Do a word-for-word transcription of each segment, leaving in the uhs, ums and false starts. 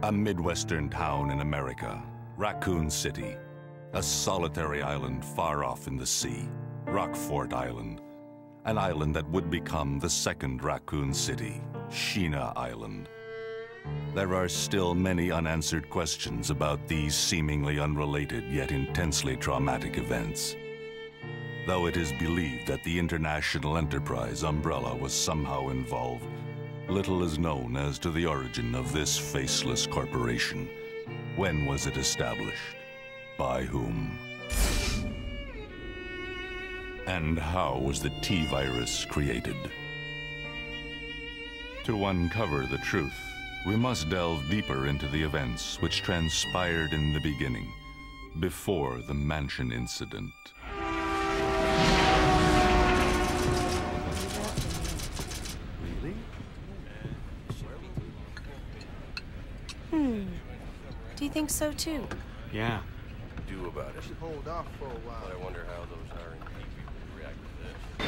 A Midwestern town in America, Raccoon City. A solitary island far off in the sea, Rockfort Island. An island that would become the second Raccoon City, Sheena Island. There are still many unanswered questions about these seemingly unrelated yet intensely traumatic events. Though it is believed that the international enterprise umbrella was somehow involved, little is known as to the origin of this faceless corporation. When was it established? By whom? And how was the T-virus created? To uncover the truth, we must delve deeper into the events which transpired in the beginning, before the mansion incident. Hmm. Do you think so too? Yeah. Do about it. Should hold off for a while. But I wonder how those R and D people would react to this.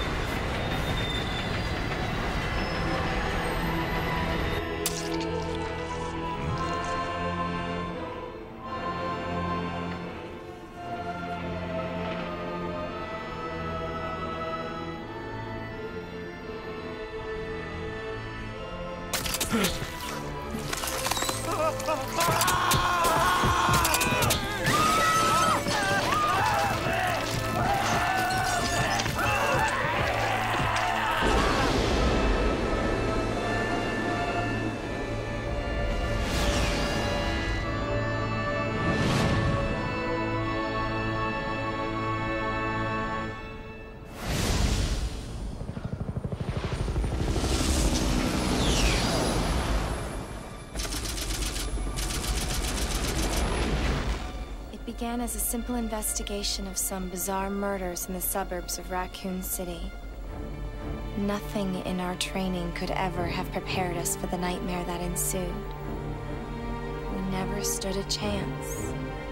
Began as a simple investigation of some bizarre murders in the suburbs of Raccoon City. Nothing in our training could ever have prepared us for the nightmare that ensued. We never stood a chance.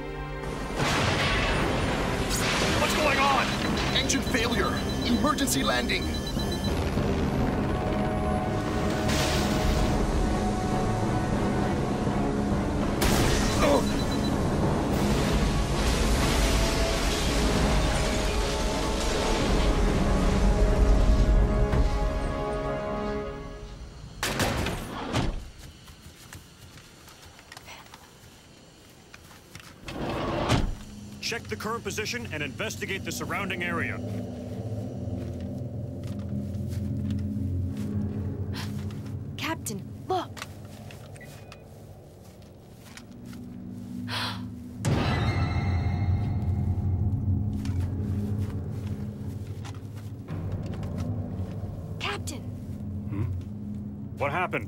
What's going on? Engine failure. Emergency landing. Check the current position and investigate the surrounding area. Captain, look! Captain! Hmm? What happened?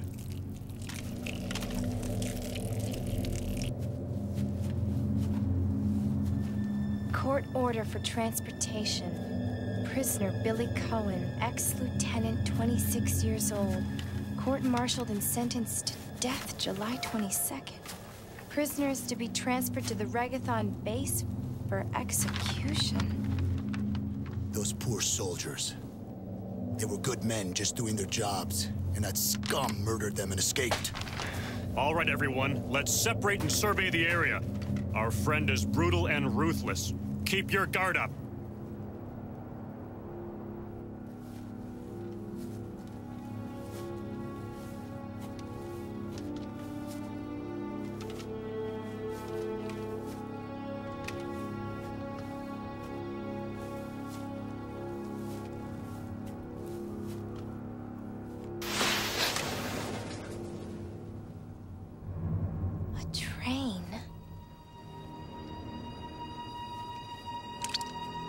Court order for transportation. Prisoner Billy Cohen, ex-lieutenant, twenty-six years old. Court-martialed and sentenced to death July twenty-second. Prisoners to be transferred to the Regathon base for execution. Those poor soldiers. They were good men just doing their jobs, and that scum murdered them and escaped. All right, everyone. Let's separate and survey the area. Our friend is brutal and ruthless. Keep your guard up. A train?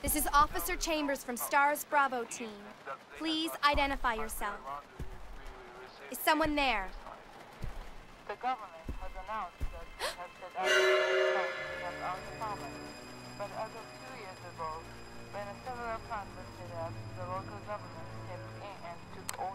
This is Officer Chambers from STARS Bravo team. Please identify yourself. Is someone there? The government has announced that it has set out to shut out the province. But as of two years ago, when a several plants were set up, the local government stepped in and took over.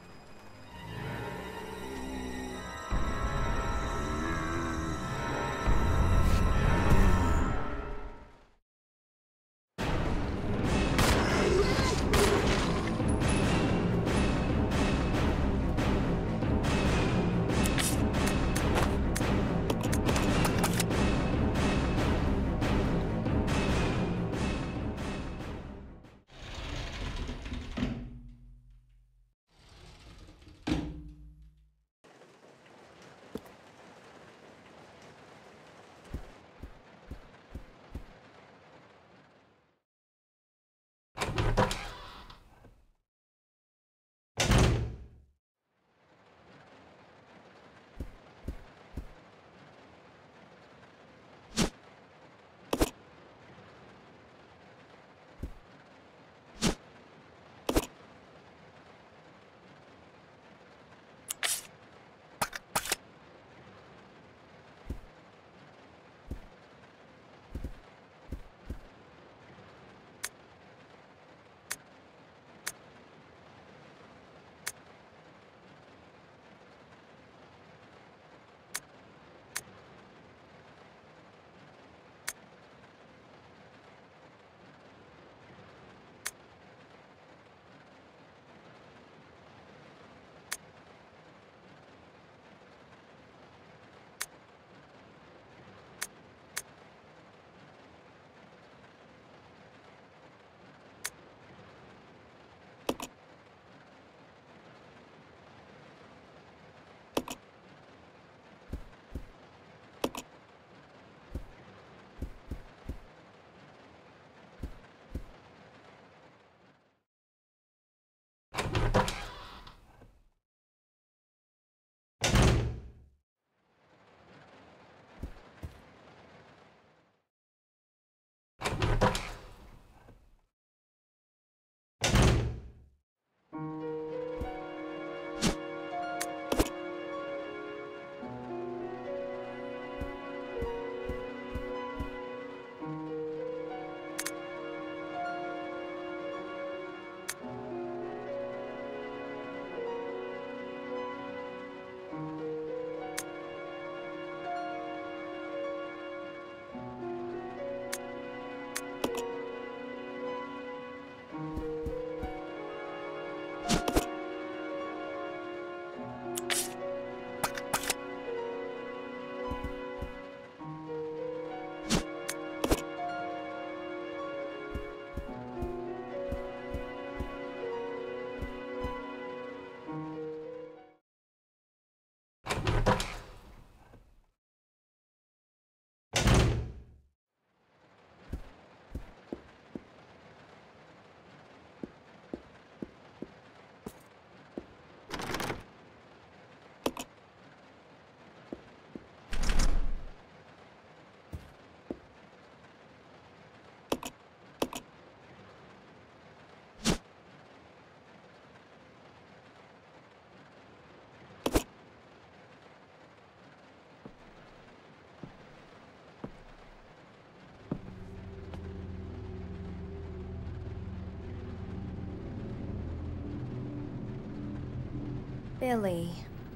Billy.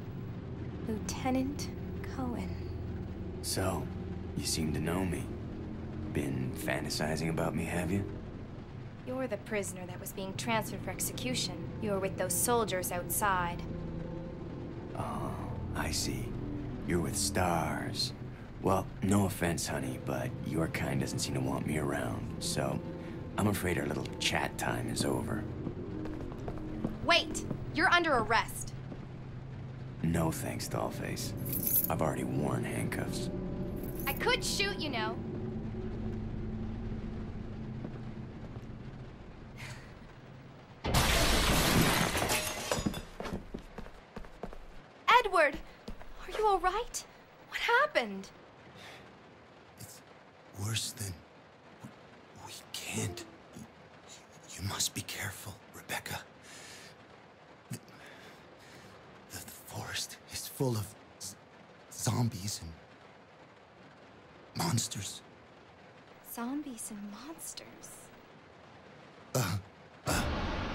Lieutenant Cohen. So, you seem to know me. Been fantasizing about me, have you? You're the prisoner that was being transferred for execution. You were with those soldiers outside. Oh, I see. You're with STARS. Well, no offense, honey, but your kind doesn't seem to want me around, so I'm afraid our little chat time is over. Wait! You're under arrest. No thanks, Dollface. I've already worn handcuffs. I could shoot, you know. Edward! Are you all right? What happened? It's worse than... We can't must be careful, Rebecca. The, the, the forest is full of z zombies and monsters. Zombies and monsters. Uh, uh.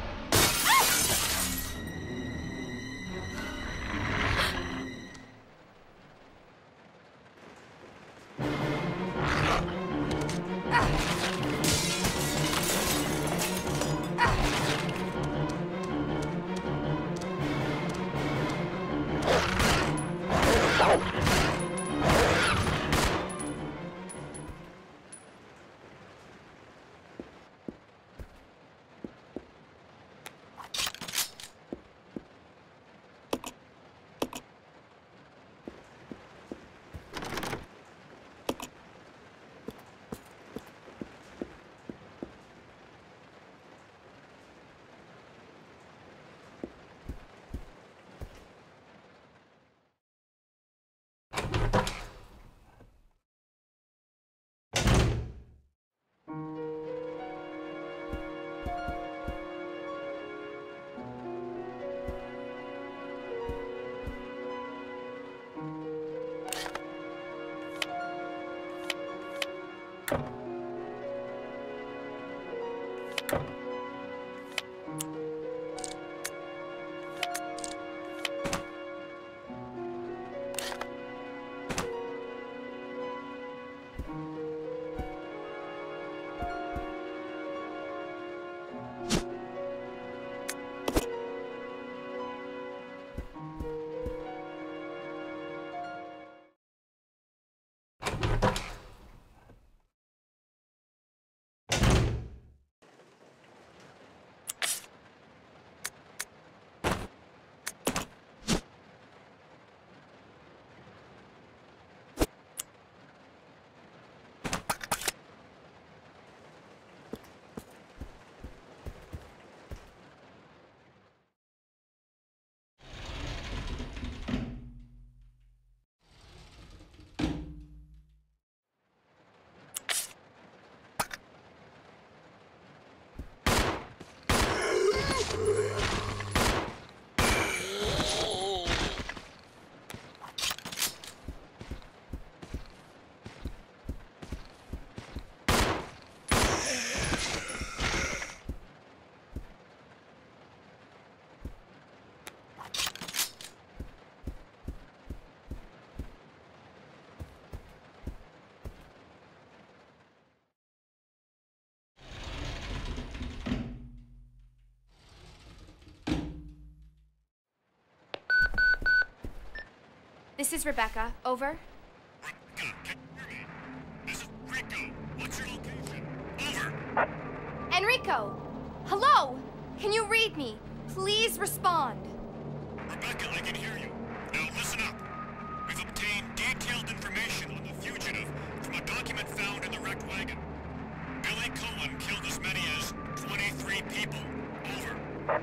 This is Rebecca. Over. Rebecca, can you hear me? This is Rico. What's your location? Over. Enrico! Hello! Can you read me? Please respond. Rebecca, I can hear you. Now listen up. We've obtained detailed information on the fugitive from a document found in the wrecked wagon. Billy Cohen killed as many as twenty-three people. Over.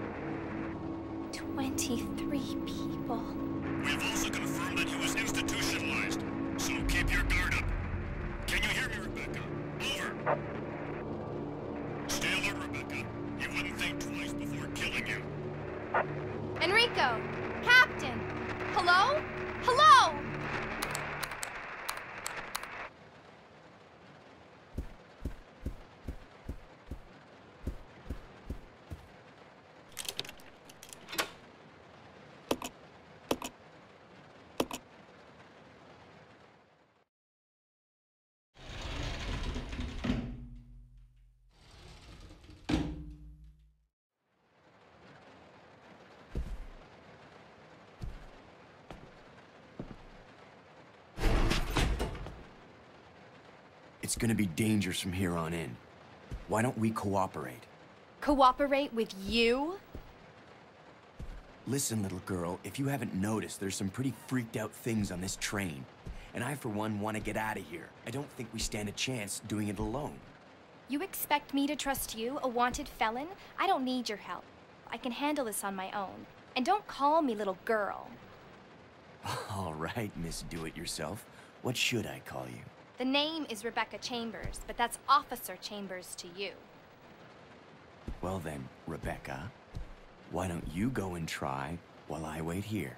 twenty-three people. We've also confirmed that he was institutionalized, so keep your guard up. Can you hear me, Rebecca? Over. Stay alert, Rebecca. He wouldn't think twice before killing you. Enrico! Captain! Hello? Hello! It's gonna be dangerous from here on in. Why don't we cooperate? Cooperate with you? Listen, little girl, if you haven't noticed, there's some pretty freaked out things on this train. And I, for one, want to get out of here. I don't think we stand a chance doing it alone. You expect me to trust you, a wanted felon? I don't need your help. I can handle this on my own. And don't call me little girl. All right, Miss Do-It-Yourself. What should I call you? The name is Rebecca Chambers, but that's Officer Chambers to you. Well then, Rebecca, why don't you go and try while I wait here?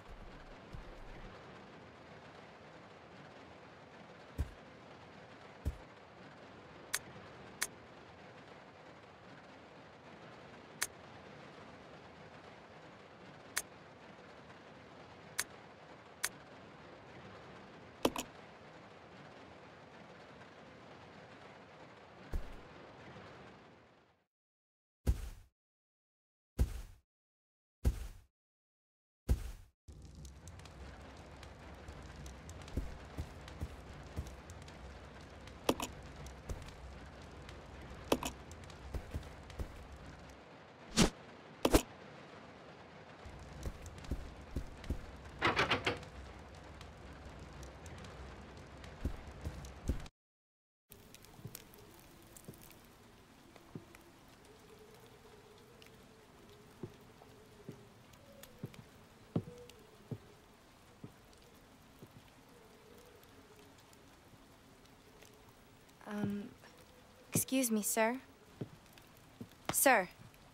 Um, excuse me, sir. Sir.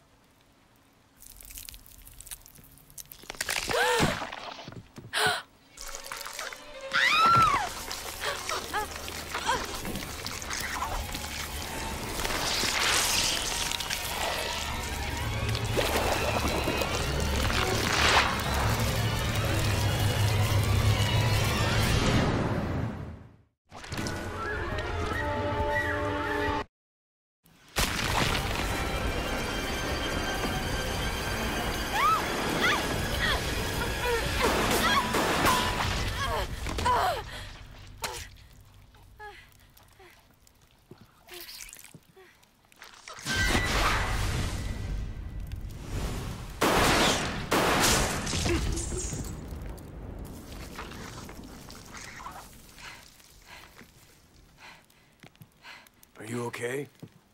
Are you okay?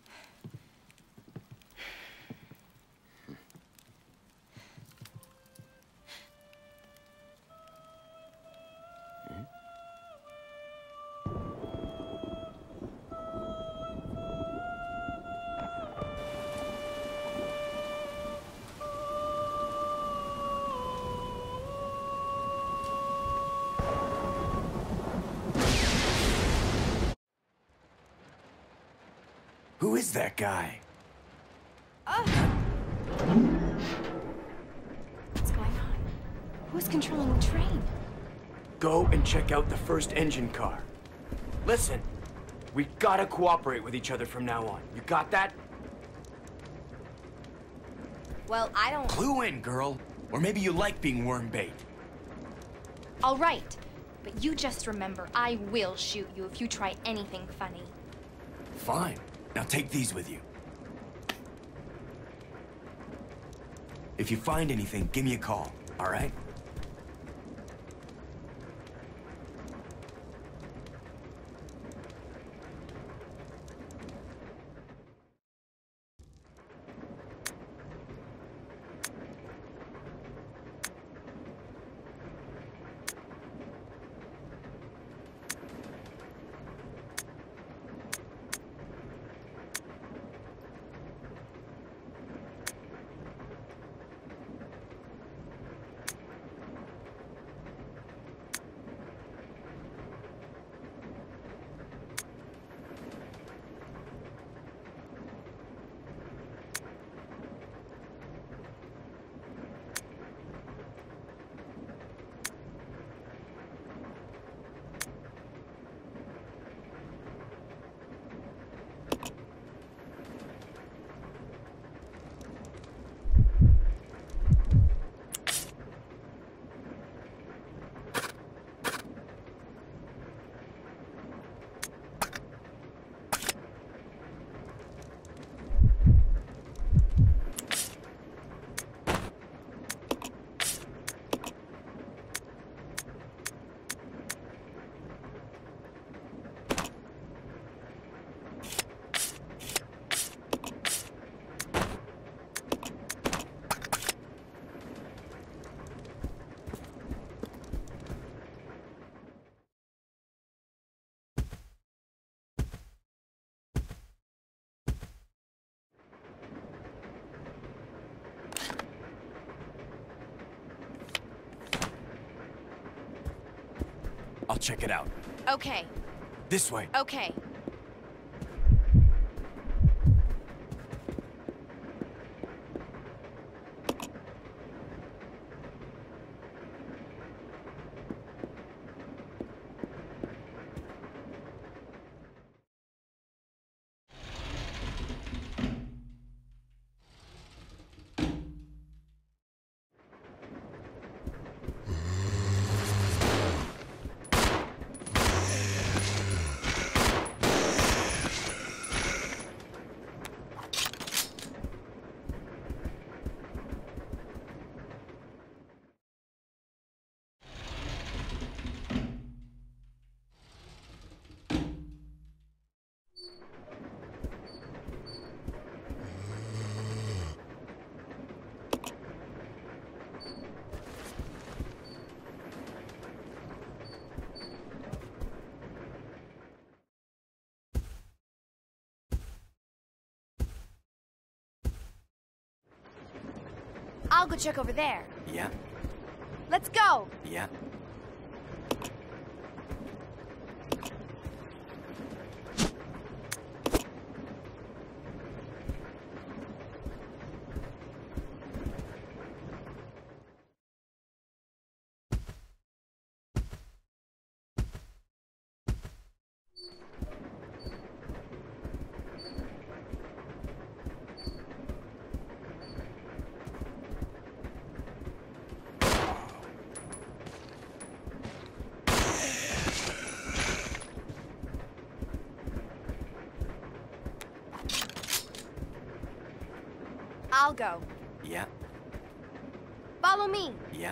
Who is that guy? What's going on? Who's controlling the train? Go and check out the first engine car. Listen, we gotta cooperate with each other from now on. You got that? Well, I don't... Clue in, girl. Or maybe you like being worm bait. All right. But you just remember, I will shoot you if you try anything funny. Fine. Now take these with you. If you find anything, give me a call, all right? I'll check it out. Okay, This way. okay. I'll go check over there. Yeah, Let's go! yeah. I'll go. Yeah, Follow me. yeah.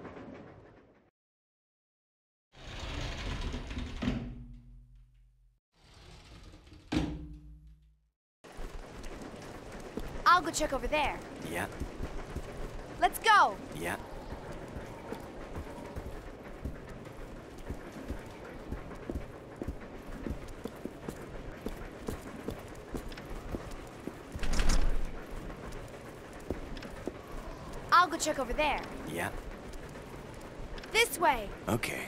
I'll go check over there. Yeah, Let's go! yeah. I'll go check over there. Yeah. This way! Okay.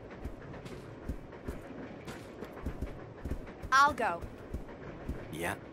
I'll go. Yeah.